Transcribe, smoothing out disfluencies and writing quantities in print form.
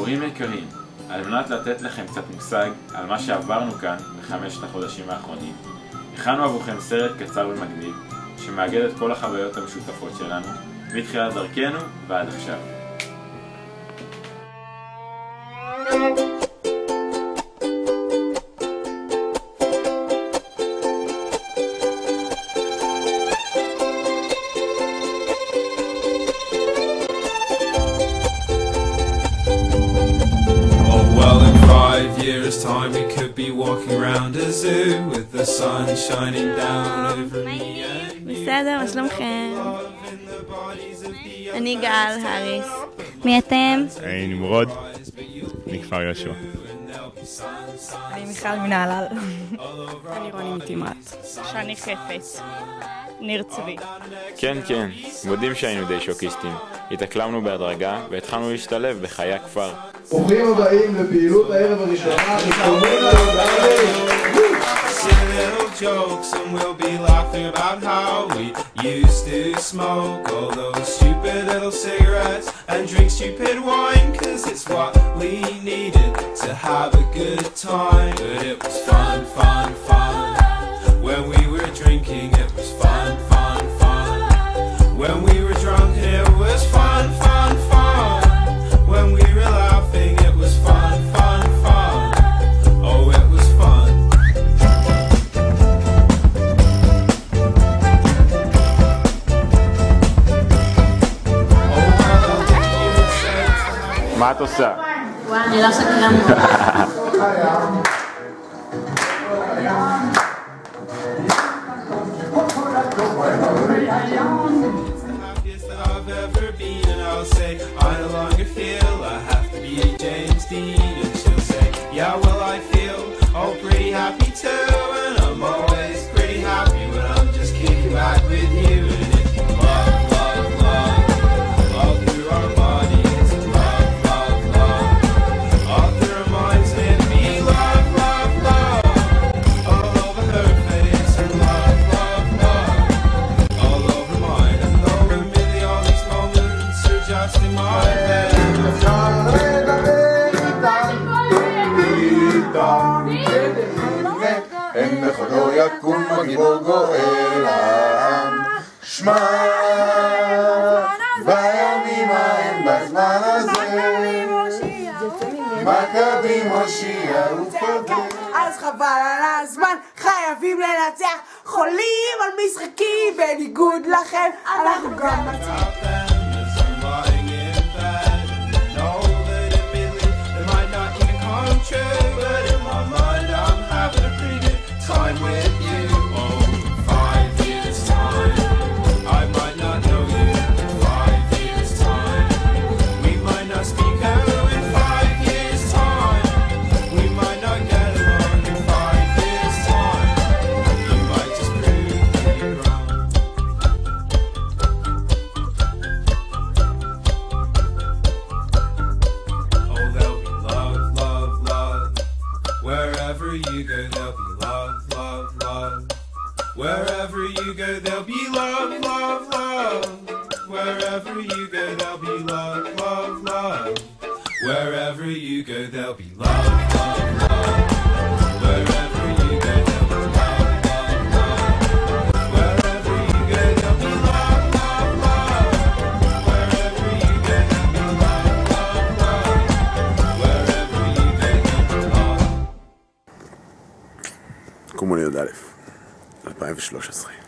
הורים יקרים, על מנת לתת לכם קצת מושג על מה שעברנו כאן בחמשת החודשים האחרונים, הכנו עבורכם סרט קצר ומגניב שמאגד את כל החוויות המשותפות שלנו מתחילת דרכנו ועד עכשיו. Years time we could be walking around a zoo with the sun shining down over me. בסדר, מה שלומכם? אני גל הריס. מי אתם? אני נמרוד, מכפר יהושע. אני מיכל מנהלל. אני רוני מתימת. שני חפץ. ניר צבי. כן, מודים שהיינו די שוקיסטים. התאקלמנו בהדרגה והתחלנו להשתלב בחיי הכפר. ברוכים הבאים לפעילות הערב הראשונה בקומונה Jokes and we'll be laughing about how we used to smoke all those stupid little cigarettes and drink stupid wine, cause it's what we needed to have a good time. But it was fun when we were drinking. It was fun when we were drunk. It was fun when we were laughing. It was fun oh it was fun. מה את עושה? וואי, אני לא שקרן. Happiest that I've ever been, and I'll say I no longer feel I have to be James Dean, and she'll say yeah well I feel pretty happy too, and I'm always pretty happy when I'm just kicking back with you. And if you love through our bodies, all through our minds, and it'd be love all over her face, and love all over mine, and over me all these moments are just in my head. אין מכונו יקום בגיבור גואל העם שמע בימים ההם בזמן הזה מכבי מושיע ופגר. אז חבל על הזמן, חייבים לנצח, חולים על משחקים, בניגוד לכם אנחנו גם נצח. Time with you, 5 years time, I might not know you. 5 years time, we might not speak out. In 5 years time, we might not get along. In 5 years time, you might just prove me wrong. Oh, there'll be love, wherever you go there'll be love. Wherever you go there'll be love. Wherever you go there'll be love. Wherever you go there'll be love. Wherever you go there'll be love. Wherever you go there'll be love. Wherever you go there'll be love. Wherever you go there'll be love. קומונה י"א 2013